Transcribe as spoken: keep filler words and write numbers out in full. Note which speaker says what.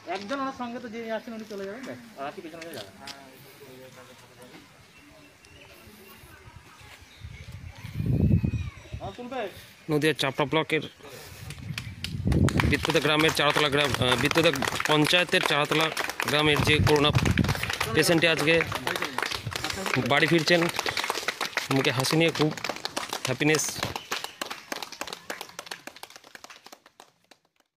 Speaker 1: একজন ওনার সঙ্গে তো যিনি আসছেন উনি চলে যাবেন, আর কি পেছনে যাবেন।
Speaker 2: নদিয়ার চাপড়া ব্লকের বিত্তদা গ্রামের চারতলা গ্রাম বিত্তদা পঞ্চায়েতের চারতলা গ্রামের যে করোনা পেশেন্টটি আজকে বাড়ি ফিরছেন, মুখে হাসি নিয়ে, খুব হ্যাপিনেস